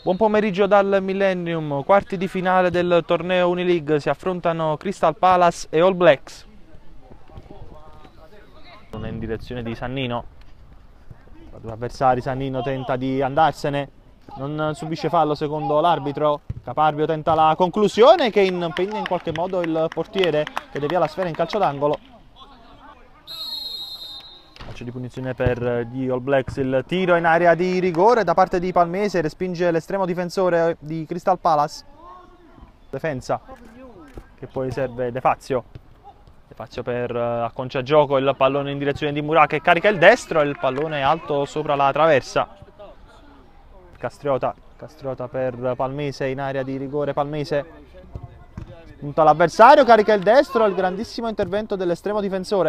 Buon pomeriggio dal Millennium, quarti di finale del torneo Unileague, si affrontano Crystal Palace e All Blacks. In direzione di Sannino, due avversari, Sannino tenta di andarsene, non subisce fallo secondo l'arbitro, Caparbio tenta la conclusione che impegna in qualche modo il portiere che devia la sfera in calcio d'angolo. Calcio di punizione per gli All Blacks, il tiro in area di rigore da parte di Palmese, respinge l'estremo difensore di Crystal Palace. Difesa che poi serve De Fazio. De Fazio per acconcia gioco, il pallone in direzione di Murat che carica il destro e il pallone alto sopra la traversa. Castriota per Palmese in area di rigore, Palmese punta l'avversario, carica il destro, il grandissimo intervento dell'estremo difensore.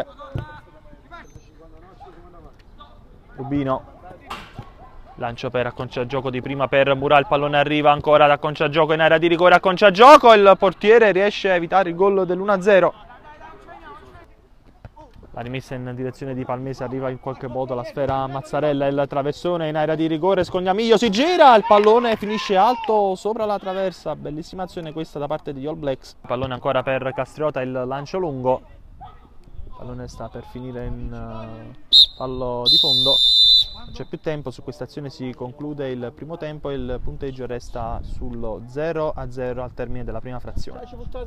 Rubino, lancio per acconciagioco di prima per Murat, il pallone arriva ancora ad acconciagioco in area di rigore, acconciagioco, il portiere riesce a evitare il gol dell'1-0. La rimessa in direzione di Palmese, arriva in qualche modo la sfera a Mazzarella, il traversone in area di rigore, Scognamiglio si gira, il pallone finisce alto sopra la traversa, bellissima azione questa da parte degli All Blacks. Il pallone ancora per Castriota, il lancio lungo, il pallone sta per finire in fallo di fondo, non c'è più tempo, su questa azione si conclude il primo tempo e il punteggio resta sullo 0-0 al termine della prima frazione.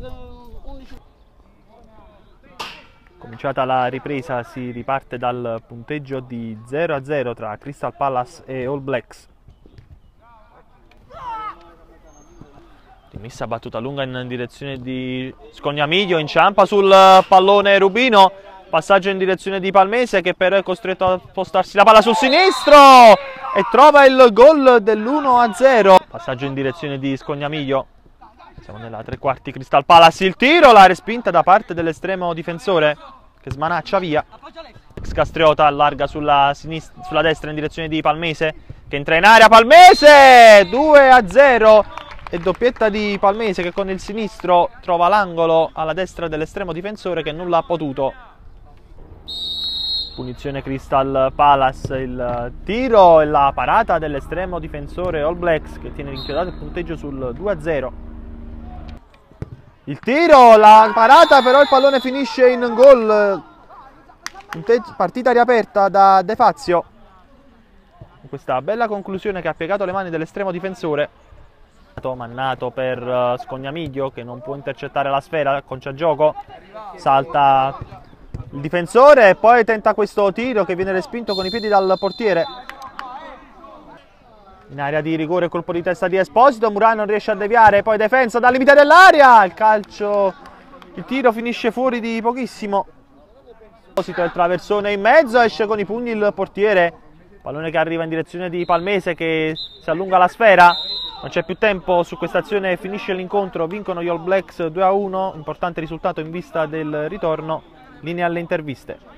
Cominciata la ripresa si riparte dal punteggio di 0-0 tra Crystal Palace e All Blacks. Rimessa battuta lunga in direzione di Scognamiglio, inciampa sul pallone Rubino. Passaggio in direzione di Palmese che però è costretto a spostarsi la palla sul sinistro e trova il gol dell'1-0. Passaggio in direzione di Scognamiglio. Siamo nella tre quarti Crystal Palace, il tiro, la respinta da parte dell'estremo difensore che smanaccia via. Castriota allarga sulla destra in direzione di Palmese che entra in area, Palmese 2-0 e doppietta di Palmese che con il sinistro trova l'angolo alla destra dell'estremo difensore che nulla ha potuto. Punizione Crystal Palace, il tiro e la parata dell'estremo difensore All Blacks che tiene inchiodato il punteggio sul 2-0. Il tiro, la parata, però il pallone finisce in gol. Partita riaperta da De Fazio. Questa bella conclusione che ha piegato le mani dell'estremo difensore. Mannato per Scognamiglio che non può intercettare la sfera, acconciagioco, salta il difensore e poi tenta questo tiro che viene respinto con i piedi dal portiere. In area di rigore colpo di testa di Esposito, Murat non riesce a deviare, poi difesa dal limite dell'area, il tiro finisce fuori di pochissimo. Esposito, il traversone in mezzo, esce con i pugni il portiere, pallone che arriva in direzione di Palmese che si allunga la sfera, non c'è più tempo, su questa azione finisce l'incontro, vincono gli All Blacks 2-1, importante risultato in vista del ritorno, linea alle interviste.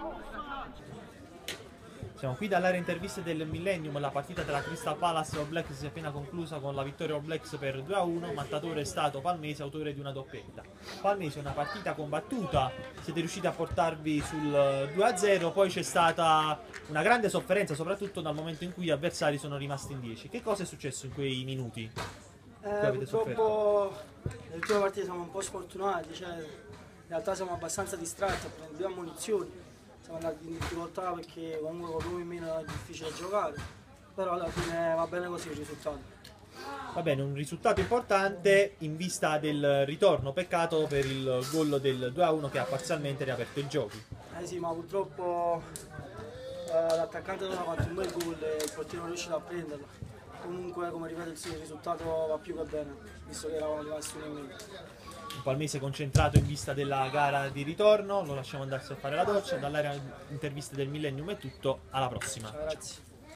Siamo qui dall'area interviste del Millennium, la partita tra Crystal Palace e All Blacks si è appena conclusa con la vittoria All Blacks per 2-1, mattatore è stato Palmese, autore di una doppietta. Palmese, una partita combattuta, siete riusciti a portarvi sul 2-0, poi c'è stata una grande sofferenza, soprattutto dal momento in cui gli avversari sono rimasti in 10. Che cosa è successo in quei minuti? Purtroppo nell'ultima partita siamo un po' sfortunati, cioè, in realtà siamo abbastanza distratti, abbiamo munizioni. Siamo andati in difficoltà perché comunque con lui in meno è difficile giocare, però alla fine va bene così il risultato. Va bene, un risultato importante in vista del ritorno, peccato per il gol del 2-1 che ha parzialmente riaperto i giochi. Sì, ma purtroppo l'attaccante non ha fatto un bel gol e il portiere non è riuscito a prenderlo. Comunque, come ripeto, il risultato va più che bene, visto che eravamo rimasti uno in meno. Un Palmese concentrato in vista della gara di ritorno, lo lasciamo andarsi a fare la doccia. Dall'area interviste del Millennium è tutto, alla prossima. Ciao, grazie.